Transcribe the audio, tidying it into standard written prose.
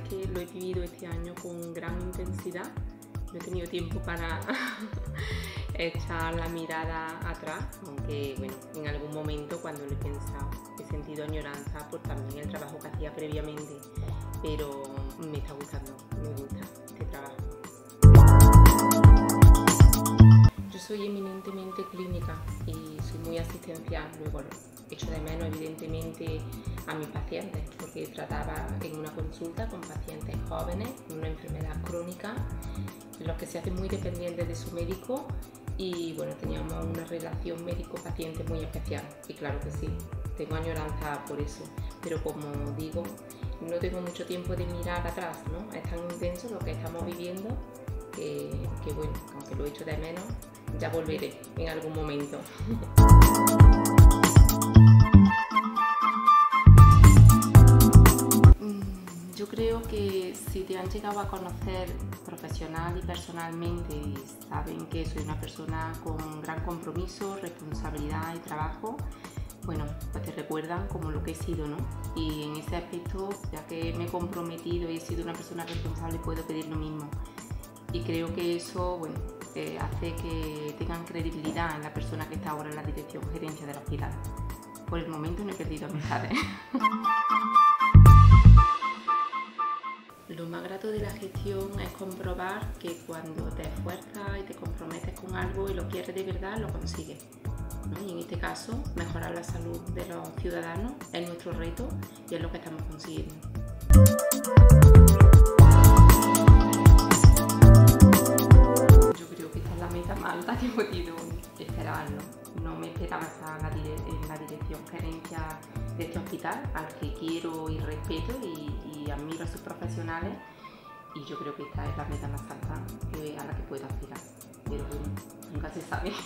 que lo he vivido este año con gran intensidad. No he tenido tiempo para echar la mirada atrás, aunque bueno, en algún momento cuando lo he pensado he sentido añoranza por también el trabajo que hacía previamente, pero me está gustando, me gusta este trabajo. Yo soy eminentemente clínica y soy muy asistencial, luego echo de menos evidentemente a mis pacientes porque trataba en una consulta con pacientes jóvenes con una enfermedad crónica en los que se hacen muy dependientes de su médico y bueno, teníamos una relación médico-paciente muy especial y claro que sí, tengo añoranza por eso, pero como digo, no tengo mucho tiempo de mirar atrás, ¿no? Es tan intenso lo que estamos viviendo que bueno, aunque lo echo de menos, ya volveré en algún momento. Yo creo que si te han llegado a conocer profesional y personalmente y saben que soy una persona con gran compromiso, responsabilidad y trabajo, bueno, pues te recuerdan como lo que he sido, ¿no? Y en ese aspecto, ya que me he comprometido y he sido una persona responsable, puedo pedir lo mismo. Y creo que eso, bueno, hace que tengan credibilidad en la persona que está ahora en la dirección gerencia del hospital. Por el momento no he perdido amistades. Lo más grato de la gestión es comprobar que cuando te esfuerzas y te comprometes con algo y lo quieres de verdad, lo consigues, ¿no? Y en este caso, mejorar la salud de los ciudadanos es nuestro reto y es lo que estamos consiguiendo. Yo creo que esta es la meta más alta que he podido esperar, ¿no? No me esperaba estar en la dirección gerencia de este hospital, al que quiero y respeto y admiro a sus profesionales, y yo creo que esta es la meta más alta a la que puedo aspirar, pero bueno, nunca se sabe.